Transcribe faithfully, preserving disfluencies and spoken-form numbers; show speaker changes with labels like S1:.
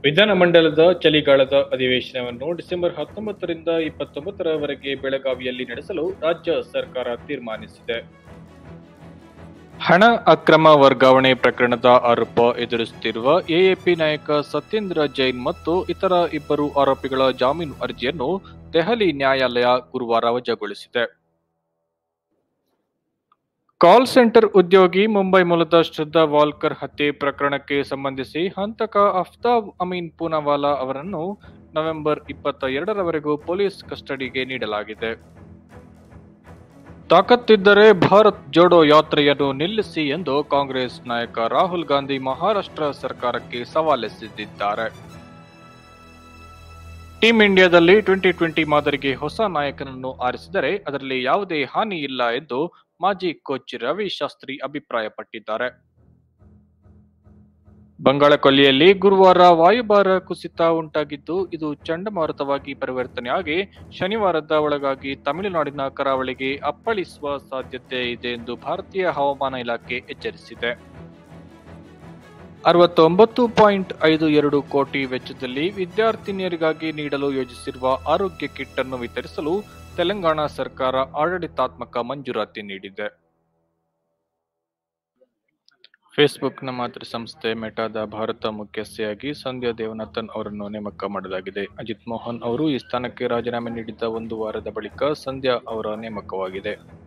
S1: ವಿಧಾನಮಂಡಲದ ಚಳಿಗಾಲದ ಅಧಿವೇಶನವನ್ನು ಡಿಸೆಂಬರ್ ಹತ್ತೊಂಬತ್ತರಿಂದ ಇಪ್ಪತ್ತೊಂಬತ್ತರವರೆಗೆ ಬೆಳಗಾವಿಯಲ್ಲಿ ನಡೆಸಲು ರಾಜ್ಯ ಸರ್ಕಾರ ತೀರ್ಮಾನಿಸಿದೆ. ಹಣ ಅಕ್ರಮ ವರ್ಗಾವಣೆ ಪ್ರಕರಣದ ಆರೋಪ ಎದುರಿಸುತ್ತಿರುವ ಎಎಪಿ ನಾಯಕ ಸತ್ಯೇಂದ್ರ ಜೈನ್ ಮತ್ತು ಇತರ ಇಬ್ಬರು ಆರೋಪಿಗಳ ಜಾಮೀನು ಅರ್ಜಿಯನ್ನು ದೆಹಲಿ ನ್ಯಾಯಾಲಯ ಗುರುವಾರ ವಜಾಗೊಳಿಸಿದೆ. ಕಾಲ್ ಸೆಂಟರ್ ಉದ್ಯೋಗಿ ಮುಂಬೈ ಮೂಲದ ಶ್ರದ್ಧಾ ವಾಲ್ಕರ್ ಹತ್ಯೆ ಪ್ರಕರಣಕ್ಕೆ ಸಂಬಂಧಿಸಿ ಹಂತಕ ಅಫ್ತಾಬ್ ಅಮೀನ್ ಪೂನಾವಾಲಾ ಅವರನ್ನು ನವೆಂಬರ್ ಇಪ್ಪತ್ತ ಎರಡರವರೆಗೂ ಪೊಲೀಸ್ ಕಸ್ಟಡಿಗೆ ನೀಡಲಾಗಿದೆ. ತಾಕತ್ತಿದ್ದರೆ ಭಾರತ್ ಜೋಡೋ ಯಾತ್ರೆಯನ್ನು ನಿಲ್ಲಿಸಿ ಎಂದು ಕಾಂಗ್ರೆಸ್ ನಾಯಕ ರಾಹುಲ್ ಗಾಂಧಿ ಮಹಾರಾಷ್ಟ್ರ ಸರ್ಕಾರಕ್ಕೆ ಸವಾಲೆಸೆದಿದ್ದಾರೆ. ಟೀಂ ಇಂಡಿಯಾದಲ್ಲಿ ಟ್ವೆಂಟಿ ಟ್ವೆಂಟಿ ಮಾದರಿಗೆ ಹೊಸ ನಾಯಕನನ್ನು ಆರಿಸಿದರೆ ಅದರಲ್ಲಿ ಯಾವುದೇ ಹಾನಿ ಇಲ್ಲ ಎಂದು ಮಾಜಿ ಕೋಚ್ ರವಿ ಶಾಸ್ತ್ರಿ ಅಭಿಪ್ರಾಯಪಟ್ಟಿದ್ದಾರೆ. ಬಂಗಾಳಕೊಲ್ಲಿಯಲ್ಲಿ ಗುರುವಾರ ವಾಯುಭಾರ ಕುಸಿತ ಉಂಟಾಗಿದ್ದು, ಇದು ಚಂಡಮಾರುತವಾಗಿ ಪರಿವರ್ತನೆಯಾಗಿ ಶನಿವಾರದ ಒಳಗಾಗಿ ತಮಿಳುನಾಡಿನ ಕರಾವಳಿಗೆ ಅಪ್ಪಳಿಸುವ ಸಾಧ್ಯತೆ ಇದೆ ಎಂದು ಭಾರತೀಯ ಹವಾಮಾನ ಇಲಾಖೆ ಎಚ್ಚರಿಸಿದೆ. ಅರವತ್ತೊಂಬತ್ತು ಪಾಯಿಂಟ್ ಐದು ಎರಡು ಕೋಟಿ ವೆಚ್ಚದಲ್ಲಿ ವಿದ್ಯಾರ್ಥಿನಿಯರಿಗಾಗಿ ನೀಡಲು ಯೋಜಿಸಿರುವ ಆರೋಗ್ಯ ಕಿಟ್ ಅನ್ನು ವಿತರಿಸಲು ತೆಲಂಗಾಣ ಸರ್ಕಾರ ಆಡಳಿತಾತ್ಮಕ ಮಂಜೂರಾತಿ ನೀಡಿದೆ. ಫೇಸ್ಬುಕ್ನ ಮಾತೃ ಸಂಸ್ಥೆ ಮೆಟಾದ ಭಾರತ ಮುಖ್ಯಸ್ಥೆಯಾಗಿ ಸಂಧ್ಯಾ ದೇವನಾಥನ್ ಅವರನ್ನು ನೇಮಕ ಮಾಡಲಾಗಿದೆ. ಅಜಿತ್ ಮೋಹನ್ ಅವರು ಈ ಸ್ಥಾನಕ್ಕೆ ರಾಜೀನಾಮೆ ನೀಡಿದ್ದ ಒಂದು ವಾರದ ಬಳಿಕ ಸಂಧ್ಯಾ ಅವರ ನೇಮಕವಾಗಿದೆ.